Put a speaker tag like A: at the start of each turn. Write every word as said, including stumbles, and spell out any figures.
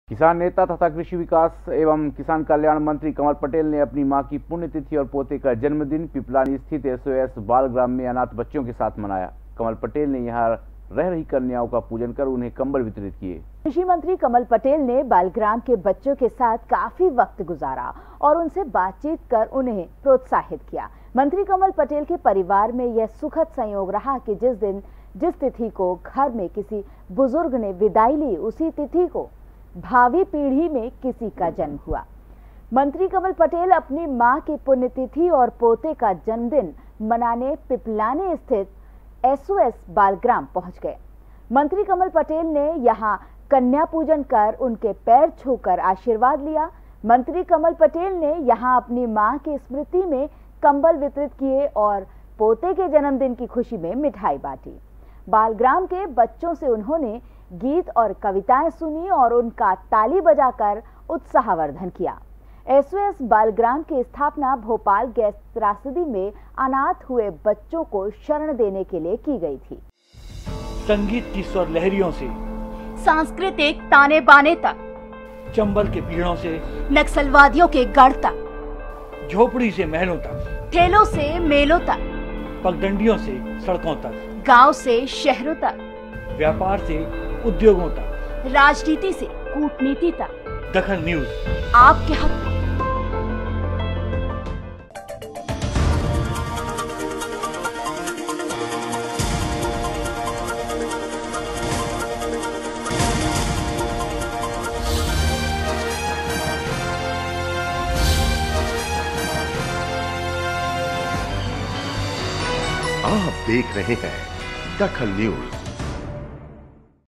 A: किसान नेता तथा कृषि विकास एवं किसान कल्याण मंत्री कमल पटेल ने अपनी मां की पुण्यतिथि और पोते का जन्मदिन पिपलानी स्थित एसओएस बालग्राम में अनाथ बच्चों के साथ मनाया। कमल पटेल ने यहां रह रही कन्याओं का पूजन कर उन्हें कंबल वितरित किए।
B: कृषि मंत्री कमल पटेल ने बालग्राम के बच्चों के साथ काफी वक्त गुजारा और उनसे बातचीत कर उन्हें प्रोत्साहित किया। मंत्री कमल पटेल के परिवार में यह सुखद संयोग रहा कि जिस दिन जिस तिथि को घर में किसी बुजुर्ग ने विदाई ली, उसी तिथि को भावी पीढ़ी में किसी का जन्म हुआ। मंत्री कमल पटेल अपनी मां की पुण्यतिथि और पोते का जन्मदिन मनाने पिपलानी स्थित एसओएस बालग्राम पहुंच गए। मंत्री कमल पटेल ने यहां कन्या पूजन कर उनके पैर छूकर आशीर्वाद लिया। मंत्री कमल पटेल ने यहां अपनी मां की स्मृति में कंबल वितरित किए और पोते के जन्मदिन की खुशी में मिठाई बांटी। बालग्राम के बच्चों से उन्होंने गीत और कविताएं सुनी और उनका ताली बजाकर उत्साहवर्धन किया। एसओएस बालग्राम की स्थापना भोपाल गैस त्रासदी में अनाथ हुए बच्चों को शरण देने के लिए की गई थी।
C: संगीत की स्वर लहरियों से
B: सांस्कृतिक ताने बाने तक,
C: चंबल के पीड़ों से
B: नक्सलवादियों के गढ़ तक,
C: झोपड़ी से महलों तक,
B: ठेलों से मेलों तक,
C: पगडंडियों से सड़कों तक,
B: गांव से शहरों तक,
C: व्यापार से उद्योगों तक,
B: राजनीति से कूटनीति तक,
C: दखल न्यूज
B: आपके हक में।
D: आप देख रहे हैं दखल न्यूज।